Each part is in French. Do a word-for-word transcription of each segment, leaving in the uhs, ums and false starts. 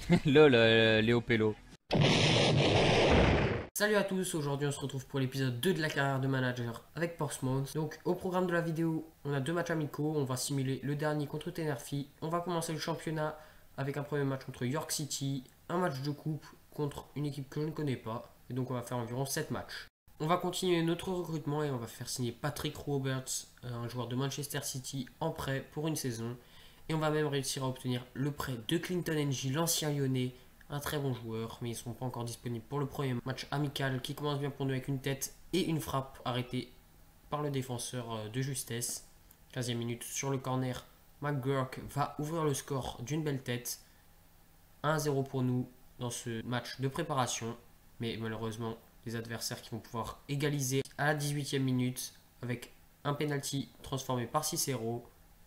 Lol, euh, Léo Pello. Salut à tous, aujourd'hui on se retrouve pour l'épisode deux de la carrière de manager avec Portsmouth. Donc au programme de la vidéo, on a deux matchs amicaux, on va simuler le dernier contre Tenerife. On va commencer le championnat avec un premier match contre York City, un match de coupe contre une équipe que je ne connais pas. Et donc on va faire environ sept matchs. On va continuer notre recrutement et on va faire signer Patrick Roberts, un joueur de Manchester City en prêt pour une saison. Et on va même réussir à obtenir le prêt de Clinton N J, l'ancien lyonnais. Un très bon joueur, mais ils ne sont pas encore disponibles pour le premier match amical qui commence bien pour nous avec une tête et une frappe arrêtée par le défenseur de justesse. quinzième minute sur le corner, McGurk va ouvrir le score d'une belle tête. un à zéro pour nous dans ce match de préparation, mais malheureusement les adversaires qui vont pouvoir égaliser à la dix-huitième minute avec un penalty transformé par Cicero.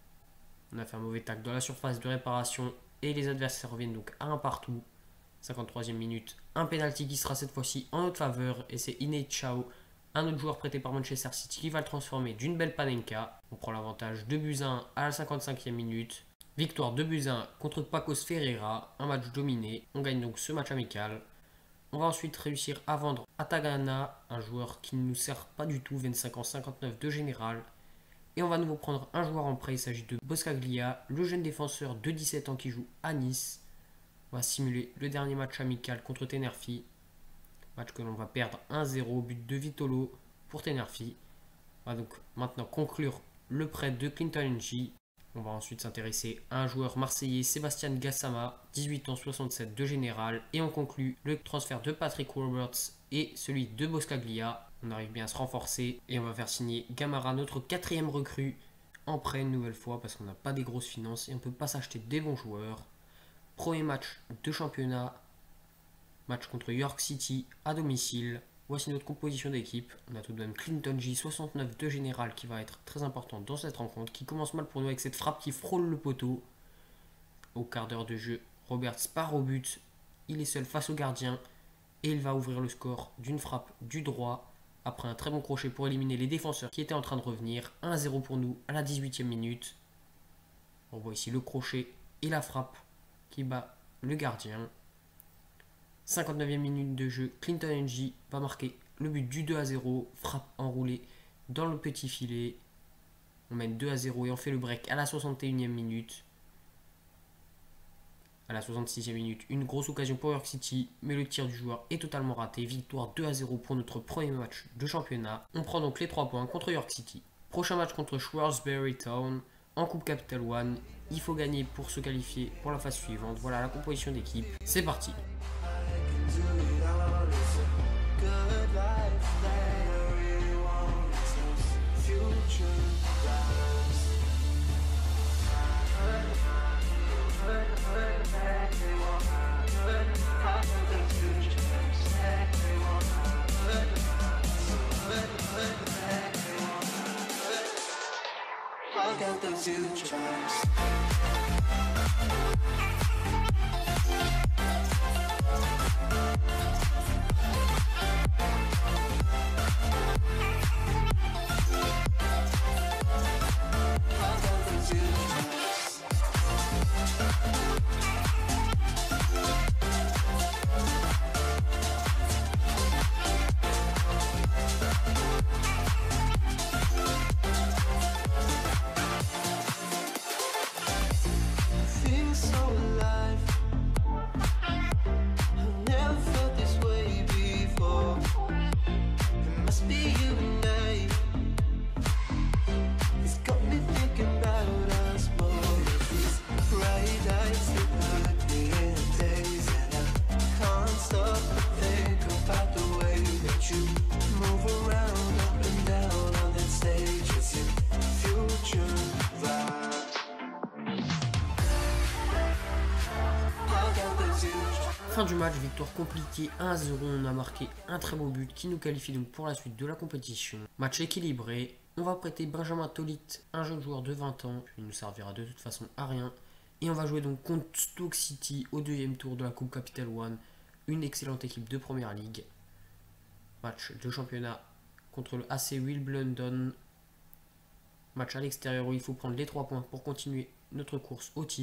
On a fait un mauvais tacle dans la surface de réparation et les adversaires reviennent donc à un partout. cinquante-troisième minute, un penalty qui sera cette fois-ci en notre faveur et c'est Ine Chao, un autre joueur prêté par Manchester City qui va le transformer d'une belle panenka. On prend l'avantage deux buts à un à la cinquante-cinquième minute. Victoire deux buts à un contre Pacos Ferreira, un match dominé. On gagne donc ce match amical. On va ensuite réussir à vendre Atagana, un joueur qui ne nous sert pas du tout, vingt-cinq ans cinquante-neuf de général. Et on va nouveau prendre un joueur en prêt, il s'agit de Boscaglia, le jeune défenseur de dix-sept ans qui joue à Nice. On va simuler le dernier match amical contre Tenerife. Match que l'on va perdre un à zéro, but de Vitolo pour Tenerife. On va donc maintenant conclure le prêt de Clinton N J. On va ensuite s'intéresser à un joueur marseillais, Sébastien Gassama, dix-huit ans soixante-sept de général. Et on conclut le transfert de Patrick Roberts et celui de Boscaglia. On arrive bien à se renforcer et on va faire signer Gamara, notre quatrième recrue, en prêt une nouvelle fois parce qu'on n'a pas des grosses finances et on ne peut pas s'acheter des bons joueurs. Premier match de championnat, match contre York City à domicile. Voici notre composition d'équipe. On a tout de même Clinton J, soixante-neuf de général, qui va être très important dans cette rencontre, qui commence mal pour nous avec cette frappe qui frôle le poteau. Au quart d'heure de jeu, Roberts part au but. Il est seul face au gardien et il va ouvrir le score d'une frappe du droit après un très bon crochet pour éliminer les défenseurs qui étaient en train de revenir. un à zéro pour nous à la dix-huitième minute. On voit ici le crochet et la frappe qui bat le gardien. cinquante-neuvième minute de jeu, Clinton N J va marquer le but du deux à zéro, frappe enroulée dans le petit filet. On mène deux à zéro et on fait le break à la soixante et unième minute. À la soixante-sixième minute, une grosse occasion pour York City, mais le tir du joueur est totalement raté. Victoire deux à zéro pour notre premier match de championnat. On prend donc les trois points contre York City. Prochain match contre Shrewsbury Town en Coupe Capital One. Il faut gagner pour se qualifier pour la phase suivante. Voilà la composition d'équipe. C'est parti. Fin du match, victoire compliquée un à zéro, on a marqué un très beau but qui nous qualifie donc pour la suite de la compétition. Match équilibré, on va prêter Benjamin Tolit, un jeune joueur de vingt ans, il nous servira de toute façon à rien. Et on va jouer donc contre Stoke City au deuxième tour de la Coupe Capital One, une excellente équipe de Première Ligue. Match de championnat contre le A C Wimbledon. Match à l'extérieur où il faut prendre les trois points pour continuer notre course au titre.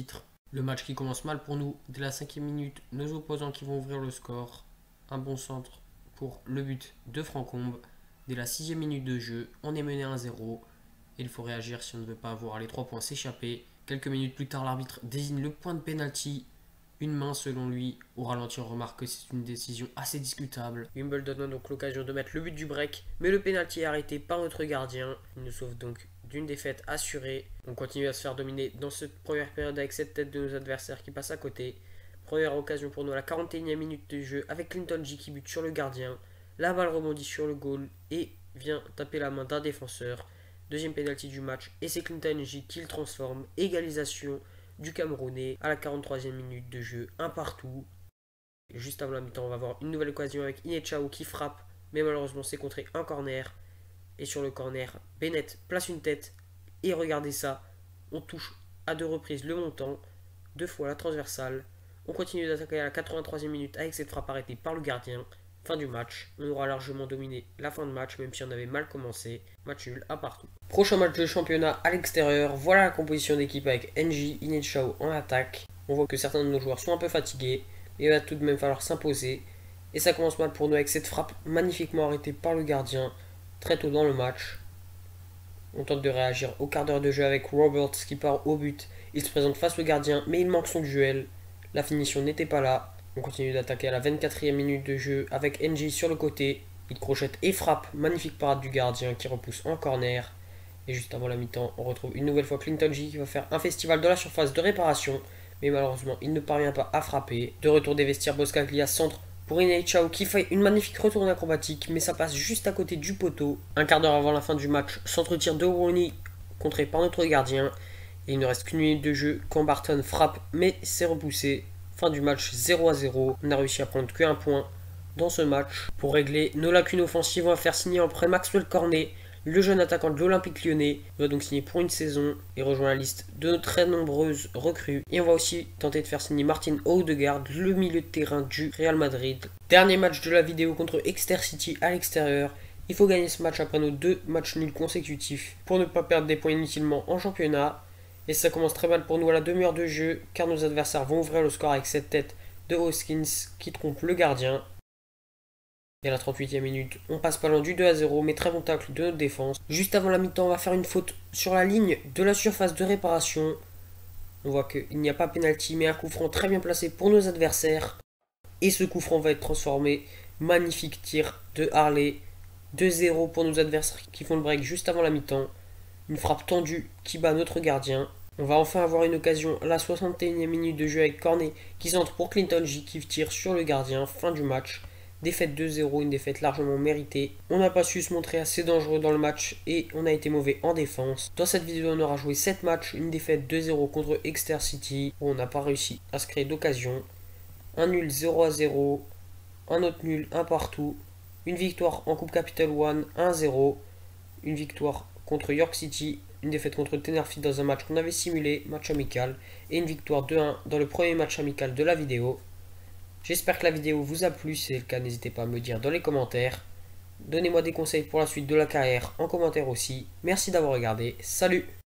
Le match qui commence mal pour nous. Dès la cinquième minute, nos opposants qui vont ouvrir le score. Un bon centre pour le but de Francombe. Dès la sixième minute de jeu, on est mené un zéro. Et il faut réagir si on ne veut pas voir les trois points s'échapper. Quelques minutes plus tard, l'arbitre désigne le point de pénalty. Une main selon lui. Au ralenti, on remarque que c'est une décision assez discutable. Wimbledon a donc l'occasion de mettre le but du break. Mais le pénalty est arrêté par notre gardien. Il nous sauve donc d'une défaite assurée. On continue à se faire dominer dans cette première période avec cette tête de nos adversaires qui passent à côté. Première occasion pour nous à la quarante et unième minute de jeu avec Clinton J qui bute sur le gardien. La balle rebondit sur le goal et vient taper la main d'un défenseur. Deuxième pénalty du match et c'est Clinton J qui le transforme. Égalisation du Camerounais à la quarante-troisième minute de jeu, un partout. Et juste avant la mi-temps, on va avoir une nouvelle occasion avec Inechao qui frappe, mais malheureusement c'est contré un corner. Et sur le corner, Bennett place une tête. Et regardez ça, on touche à deux reprises le montant, deux fois la transversale. On continue d'attaquer à la quatre-vingt-troisième minute avec cette frappe arrêtée par le gardien. Fin du match, on aura largement dominé la fin de match, même si on avait mal commencé. Match nul à partout. Prochain match de championnat à l'extérieur. Voilà la composition d'équipe avec N J, Inechao en attaque. On voit que certains de nos joueurs sont un peu fatigués, mais il va tout de même falloir s'imposer. Et ça commence mal pour nous avec cette frappe magnifiquement arrêtée par le gardien très tôt dans le match. On tente de réagir au quart d'heure de jeu avec Roberts qui part au but. Il se présente face au gardien, mais il manque son duel. La finition n'était pas là. On continue d'attaquer à la vingt-quatrième minute de jeu avec N J sur le côté. Il crochette et frappe. Magnifique parade du gardien qui repousse en corner. Et juste avant la mi-temps, on retrouve une nouvelle fois Clinton J qui va faire un festival dans la surface de réparation. Mais malheureusement, il ne parvient pas à frapper. De retour des vestiaires, Boscaglia centre pour Inechao qui fait une magnifique retournée acrobatique. Mais ça passe juste à côté du poteau. Un quart d'heure avant la fin du match, centre-tir de Rooney contré par notre gardien. Et il ne reste qu'une minute de jeu quand Barton frappe, mais c'est repoussé. Fin du match zéro à zéro. On a réussi à prendre qu'un point dans ce match. Pour régler nos lacunes offensives, on va faire signer en prêt Maxwell Cornet, le jeune attaquant de l'Olympique Lyonnais. Il va donc signer pour une saison et rejoindre la liste de nos très nombreuses recrues. Et on va aussi tenter de faire signer Martin Odegaard, le milieu de terrain du Real Madrid. Dernier match de la vidéo contre Exeter City à l'extérieur. Il faut gagner ce match après nos deux matchs nuls consécutifs pour ne pas perdre des points inutilement en championnat. Et ça commence très mal pour nous à la demi-heure de jeu, car nos adversaires vont ouvrir le score avec cette tête de Hoskins qui trompe le gardien. Et à la trente-huitième minute, on passe pas loin du deux à zéro, mais très bon tacle de notre défense. Juste avant la mi-temps, on va faire une faute sur la ligne de la surface de réparation. On voit qu'il n'y a pas pénalty, mais un coup franc très bien placé pour nos adversaires. Et ce coup franc va être transformé. Magnifique tir de Harley. deux zéro pour nos adversaires qui font le break juste avant la mi-temps. Une frappe tendue qui bat notre gardien. On va enfin avoir une occasion à la soixante et unième minute de jeu avec Cornet qui centre pour Clinton J qui tire sur le gardien. Fin du match. Défaite deux zéro, une défaite largement méritée. On n'a pas su se montrer assez dangereux dans le match et on a été mauvais en défense. Dans cette vidéo, on aura joué sept matchs, une défaite deux zéro contre Exeter City où on n'a pas réussi à se créer d'occasion. Un nul zéro à zéro, un autre nul, un partout. Une victoire en Coupe Capital One, un zéro. Une victoire contre York City, une défaite contre Tenerife dans un match qu'on avait simulé, match amical, et une victoire deux un dans le premier match amical de la vidéo. J'espère que la vidéo vous a plu, si c'est le cas n'hésitez pas à me le dire dans les commentaires. Donnez-moi des conseils pour la suite de la carrière en commentaire aussi. Merci d'avoir regardé, salut!